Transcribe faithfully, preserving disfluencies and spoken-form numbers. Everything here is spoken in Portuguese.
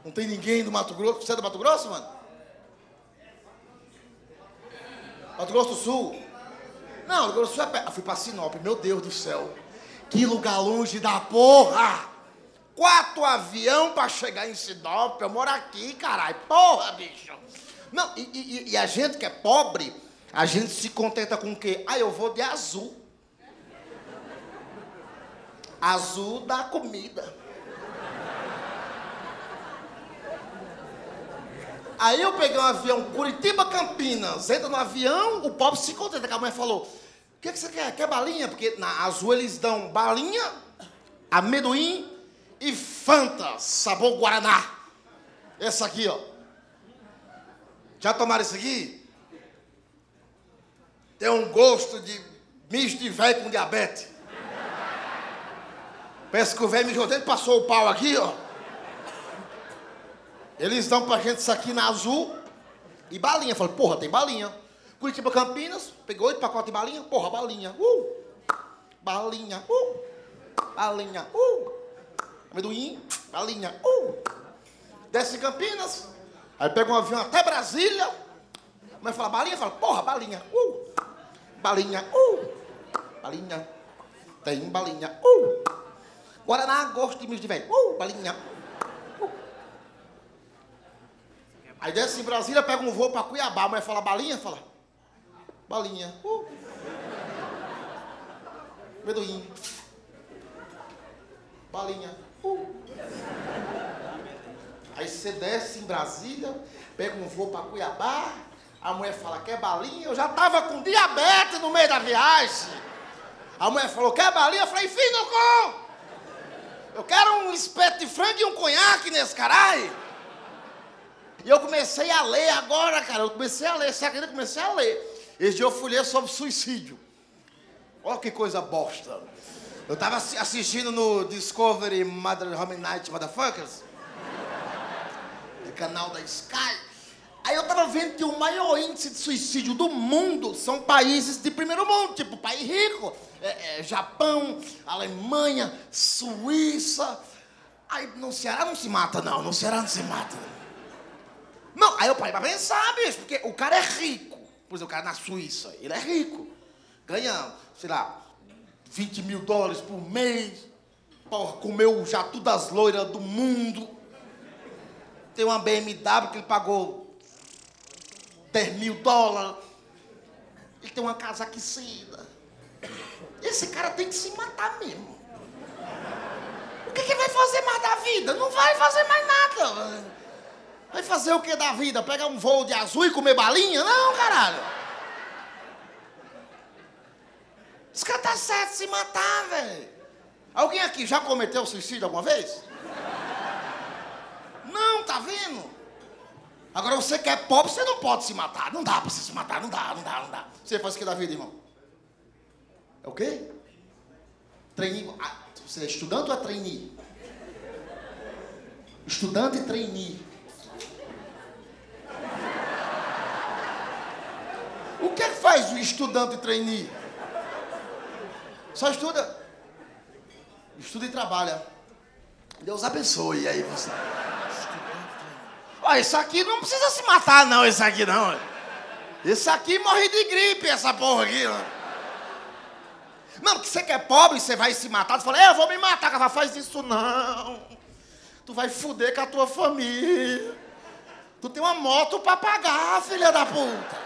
Não tem ninguém do Mato Grosso. Você é do Mato Grosso, mano? Mato Grosso do Sul? Não, Mato Grosso do Sul é perto. Eu fui pra Sinop, meu Deus do céu. Que lugar longe da porra! Quatro avião pra chegar em Sinop. Eu moro aqui, caralho. Porra, bicho. Não, e, e, e a gente que é pobre, a gente se contenta com o quê? Ah, eu vou de azul. Azul da comida. Aí eu peguei um avião Curitiba-Campinas, entra no avião, o pobre se contenta, que a mãe falou, o que, que você quer? Quer balinha? Porque na Azul eles dão balinha, amendoim e Fanta, sabor Guaraná. Essa aqui, ó. Já tomaram isso aqui? Tem um gosto de mijo de velho com diabetes. Parece que o velho mijou dentro, passou o pau aqui, ó. Eles dão pra gente isso aqui na Azul e balinha. Falei, porra, tem balinha. Curitiba Campinas, pegou oito pacotes de balinha, porra, balinha. Uh! Balinha, uh! Balinha, uh! Amendoim, balinha, uh! Desce em Campinas, aí pega um avião até Brasília, mas fala balinha, fala, porra, balinha, uh! Balinha, uh! Balinha, tem balinha, uh! Guaraná, gosto de mijo de velho, uh! Balinha. Aí desce em Brasília, pega um voo pra Cuiabá, a mulher fala balinha, fala, balinha, uh. Amendoim, balinha, uh. Aí você desce em Brasília, pega um voo pra Cuiabá, a mulher fala, quer balinha? Eu já tava com diabetes no meio da viagem. A mulher falou, quer balinha? Eu falei, enfim, no cu! Eu quero um espeto de frango e um conhaque nesse caralho. E eu comecei a ler agora, cara. Eu comecei a ler, você acredita? Eu comecei a ler. Esse dia eu fui ler sobre suicídio. Olha que coisa bosta. Eu tava assistindo no Discovery Mother Home Night Motherfuckers. Do canal da Sky. Aí eu tava vendo que o maior índice de suicídio do mundo são países de primeiro mundo. Tipo, país rico. É, é, Japão, Alemanha, Suíça. Aí no Ceará não se mata, não. No Ceará não se mata, não. Não, aí eu parei pra pensar, bicho, porque o cara é rico. Por exemplo, o cara na Suíça, ele é rico. Ganha, sei lá, vinte mil dólares por mês. Porra, comeu já todas as loiras do mundo. Tem uma B M W que ele pagou dez mil dólares. Ele tem uma casa aquecida. Esse cara tem que se matar mesmo. O que que vai fazer mais da vida? Não vai fazer mais nada. Vai fazer o que da vida? Pegar um voo de azul e comer balinha? Não, caralho. Esse cara tá certo de se matar, velho. Alguém aqui já cometeu suicídio alguma vez? Não, tá vendo? Agora você que é pobre, você não pode se matar. Não dá pra você se matar, não dá, não dá, não dá. Você faz o que da vida, irmão? É o quê? Trainee. Ah, você é estudante ou é trainee? Estudante e trainee. O que é que faz o estudante trainee? Só estuda. Estuda e trabalha. Deus abençoe. E aí você... Ó, isso aqui não precisa se matar, não, esse aqui não. Esse aqui morre de gripe, essa porra aqui, ó. Não, porque você que é pobre, você vai se matar. Tu fala, eu vou me matar. Cara, faz isso não. Tu vai fuder com a tua família. Tu tem uma moto pra pagar, filha da puta.